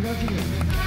ブラジル。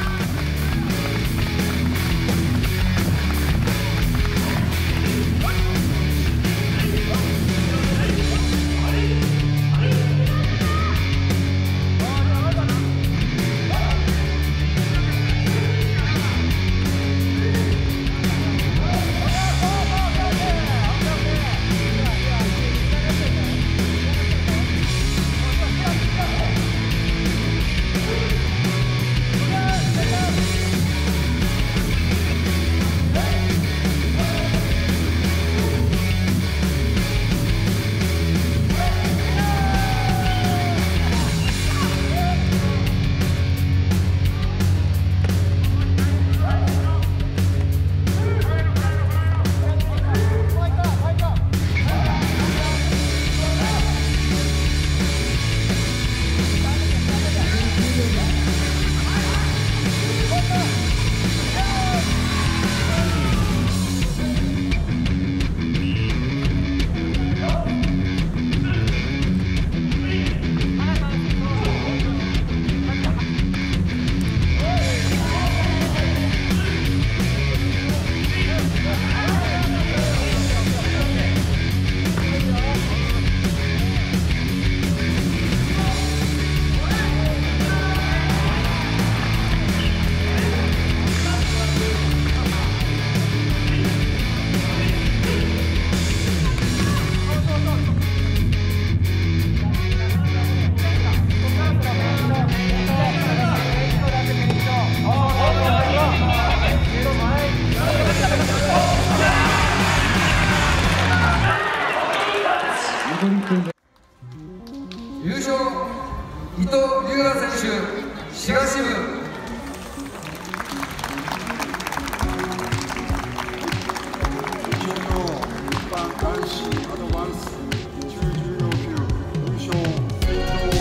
優勝、伊藤龍河選手、滋賀支部。 男子アドバンス中重量級優勝、龍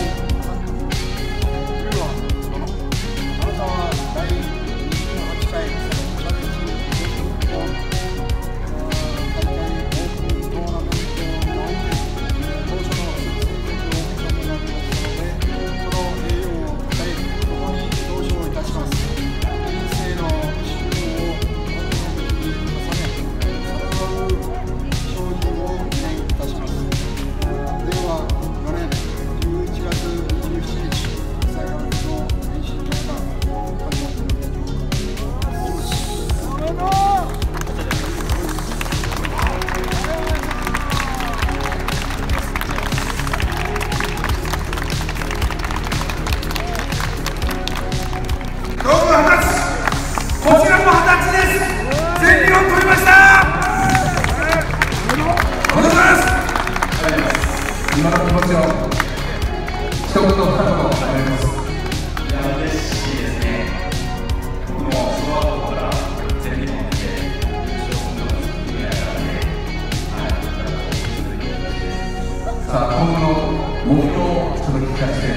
はあなたは第28回チャレンジ日本大会オープントーナメントにおいて当初の成績を認められましたので、その栄誉をたたえ共に表彰いたします。人生の修行を重ねさらなる精進を記念いたします。令和4年11月27日、最後の練習結果、発表することになります。おめでとう。 こちらも20歳です。全日本取りました。おめでとうございます。 今の気持ちを一言二言お願いします。 いや、嬉しいですね。僕も小学校から全日本で優勝するのが夢だったので、はい、続けてほしいです。 さあ、今後の目標をちょっと聞かせて